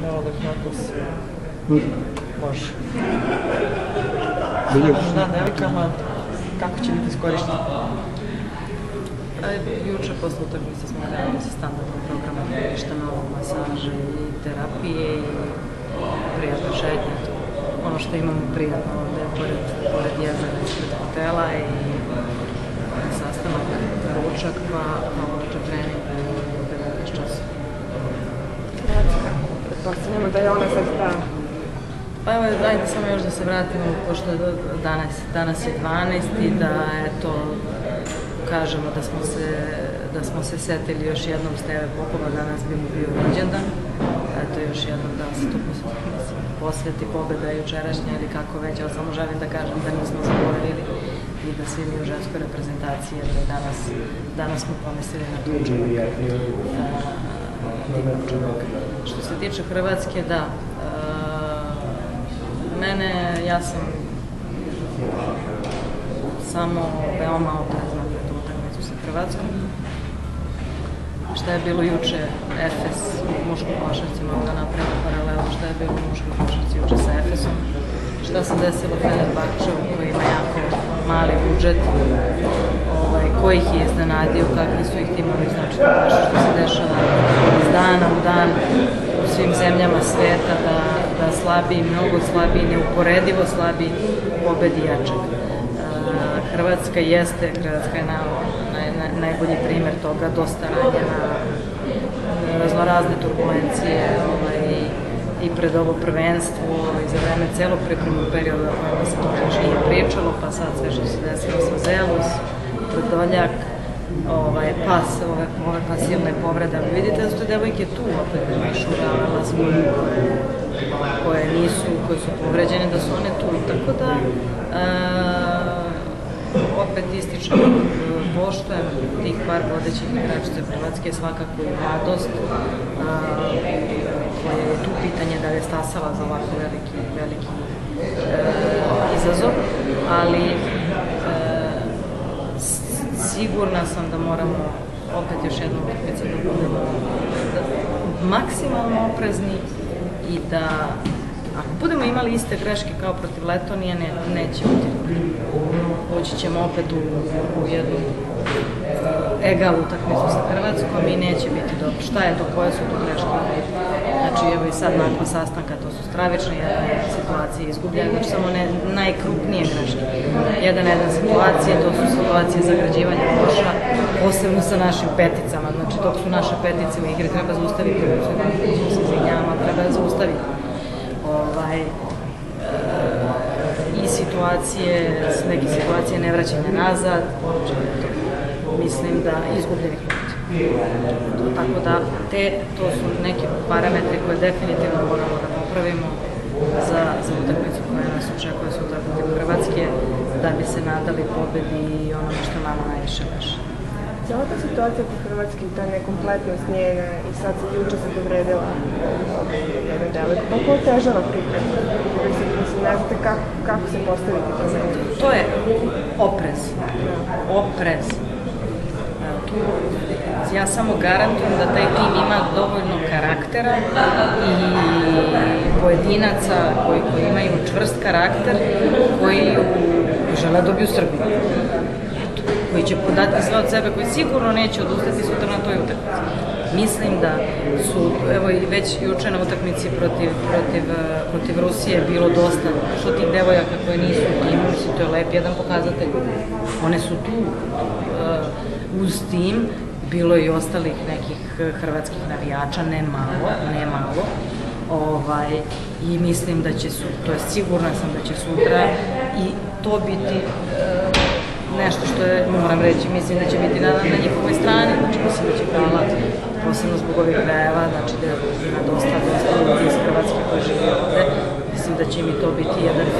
malo da kako se može. Da, devojkama, kako će biti iskorišteno? Juče posle utakmice smo krenuli sa standardnim programom, ništa novo, masaže i terapije i prijatno šetnje. Ono što imamo prijatno ovde, pored jezera ispred hotela i sastanak, ručak, pa uveče trening u 19 časova. Hrvatska, pretpostavljamo da je ona sad ta. Pa evo, dajte samo još da se vratimo, pošto je danas je 12 i da, eto, kažemo da smo se setili još jednom Steve Popova, danas bi mu bio rođendan. Eto, još jednom da se to posveti pobeda jučerašnja ili kako već, ali samo želim da kažem da nismo zaboravili i da svi mi u ženskoj reprezentaciji, eto, danas smo pomislili na tu divnog čovjeka. Što se tiče Hrvatske, da, ja sam samo veoma oprezna pred utakmicu sa Hrvatskom. Šta je bilo juče Efes u muškoj košarci, mogu da napravim paralelu, šta je bilo u muškoj košarci juče sa Efesom, šta se desilo Fenerbahčevu koji ima jako mali budžet, ko ih je iznenadio, kakvi su ih timovi, znači to je nešto što se dešava iz dana u dan u svim zemljama sveta, da slabiji, mnogo slabiji, neuporedivo slabiji pobedi jačeg. Hrvatska je najbolji primer toga, dosta ranjena, raznorazne turbulencije i pred ovo prvenstvo i za vreme celog pripremnog perioda o kojima se to već nije pričalo, pa sad sve što se desilo sa Zelus, Vrdoljak, ove pasivne povrede. Vidite da su te devojke tu opet Šurala, Zvoju, koje su povređene, da su one tu. Tako da, opet ističem, poštujem tih par vodećih igračica Hrvatske, svakako i mladost, koja je tu pitanje da je stasala za ovako veliki izazov, ali sigurna sam da moramo opet još jednom utakmicu da budemo maksimalno oprezni i da ako budemo imali iste greške kao protiv Letonije, neće biti dobro. Ući ćemo opet u jednu egal utakmicu sa Hrvatskom i neće biti dobro. Šta je to, koje su to greške? Znači, evo i sad nakon sastanka, to su stravične situacije izgubljene, znači samo najkrupnije greške. Jedan situacije, to su situacije zagrađivanja koša, posebno sa našim peticama, znači dok su naše petice u igri, treba zaustaviti, se izvinjavamo, treba zaustaviti. I neke situacije nevraćanja nazad, mislim da izgubljenih minuta. Tako da, to su neki parametri koje definitivno moramo da popravimo za utakmicu koja nas očekuje sutra protiv Hrvatske, da bi se nadali pobedi i onome što nama najviše leže. Cijela ta situacija kod Hrvatske i ta nekompletnost njene i sad juče se povredila jedna devojka, koliko otežava pripremu? Mislim, ne znate kako se postaviti prema njegu? To je oprez. Oprez. Ja samo garantujem da taj tim ima dovoljno karaktera i pojedinaca koji imaju čvrst karakter, koji žele dobiju Srbiju, koji će podati sve od sebe, koji sigurno neće odustati sutra na toj utakmici. Mislim da su, evo i već juče na utakmici protiv Rusije bilo dosta što tih devojaka koje nisu u timu, mislim, to je lep jedan pokazatelj. One su tu uz tim, bilo i ostalih nekih hrvatskih navijača, ne malo, i mislim da će, to je sigurna sam da će sutra i to biti nešto što je, moram reći, mislim da će biti na njihovoj strani, znači mislim da će hvala, posebno zbog ovih krajeva, znači da ima dosta ljudi iz Hrvatske koji žive ovde, mislim da će mi to biti jedan